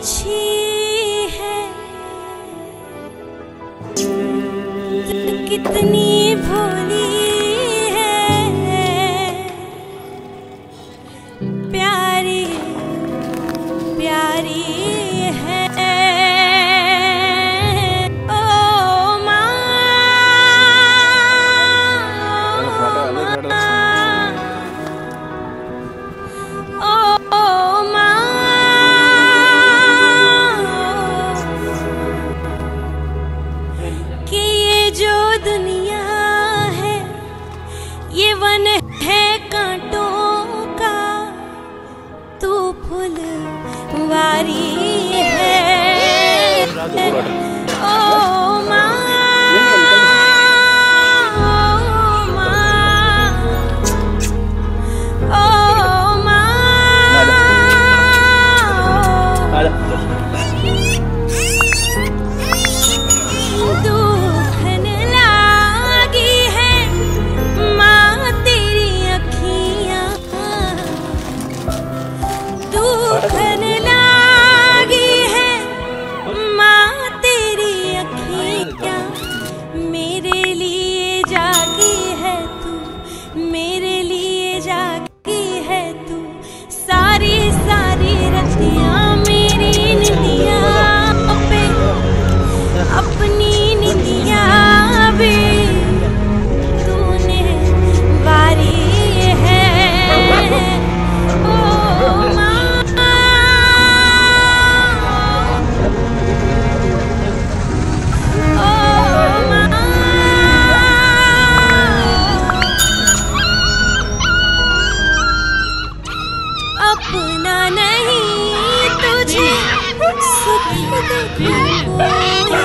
अच्छी है कितनी भोली है, प्यारी प्यारी है। ओ माँ, ओ माँ, कि ये जो दुनिया है ये वन है कांटों का, तू फुलवारी है। ओ माँ, अपना नहीं तुझे सुख दुख कोई,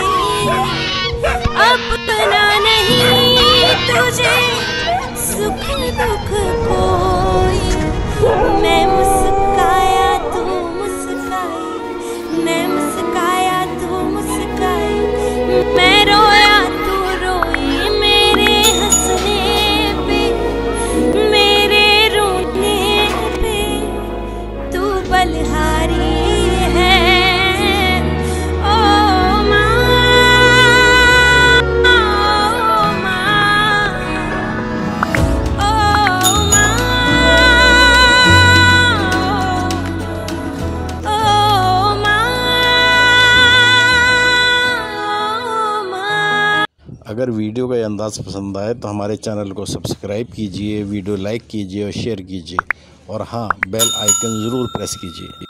अपना नहीं तुझे सुख दुख कोई। मैं मुस्काया तू मुस्काई, मैं मुस्काया तू मुस्काई, मैं रोया तू रोई, मेरे हंसने पे मेरे रोने पे तू बलिहारी है। ओ माँ, ओ माँ, ओ माँ, ओ माँ। अगर वीडियो का ये अंदाज़ पसंद आए तो हमारे चैनल को सब्सक्राइब कीजिए, वीडियो लाइक कीजिए और शेयर कीजिए, और हाँ, बेल आइकन ज़रूर प्रेस कीजिए।